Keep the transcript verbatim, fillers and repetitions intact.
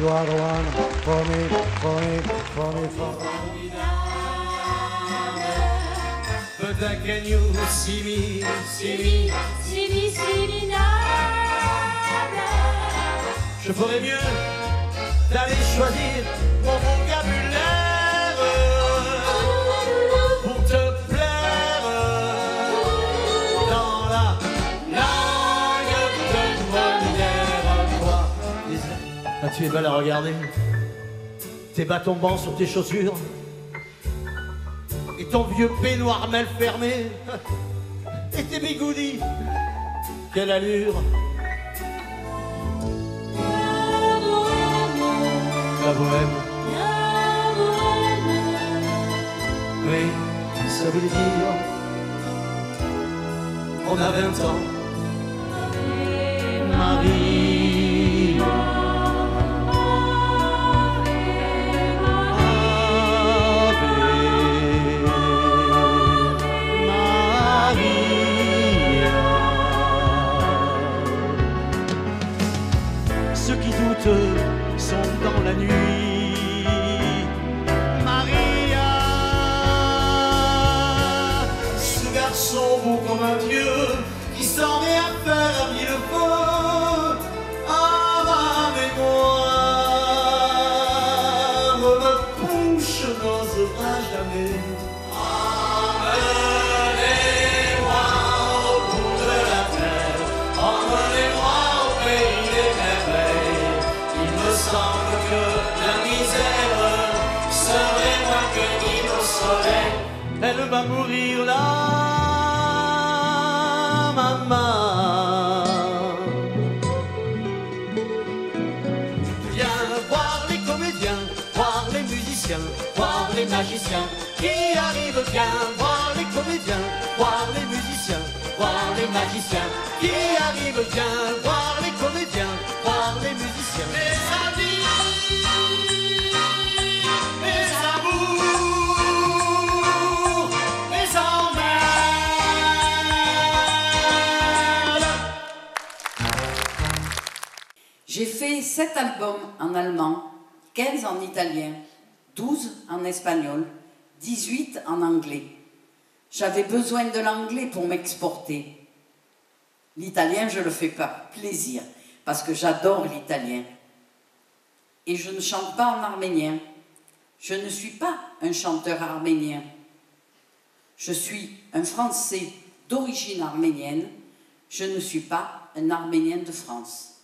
You are the one for me, for me, for me, for me. But how can you see me, see me, see me, see me, je ferais mieux d'aller choisir mon vocabulaire pour te plaire dans la langue de Molière. Toi, ah, tu es belle à regarder, tes bâtons blancs sur tes chaussures et ton vieux peignoir mal fermé et tes bigoudis, quelle allure. La bohème, oui, ça voulait dire on a vingt ans. Marie, ceux qui doutent sont dans la nuit. Maria, ce garçon beau comme un dieu qui s'en vient faire mille feux à ma mémoire me couche n'osera jamais. Emmenez-moi au bout de la terre, emmenez-moi au pays des merveilles. Il me semble que la misère serait moins cueillie au soleil. Elle va mourir là, maman. Viens voir les comédiens, voir les musiciens, voir les magiciens qui arrivent. Viens voir les comédiens, voir les musiciens, voir les magiciens qui arrivent. Viens voir les comédiens, voir les musiciens. Mes amis, mes amours, mes emmerdes. J'ai fait sept albums en allemand, quinze en italien, douze en espagnol, dix-huit en anglais. J'avais besoin de l'anglais pour m'exporter. L'italien, je le fais par plaisir, parce que j'adore l'italien. Et je ne chante pas en arménien. Je ne suis pas un chanteur arménien. Je suis un Français d'origine arménienne. Je ne suis pas un Arménien de France.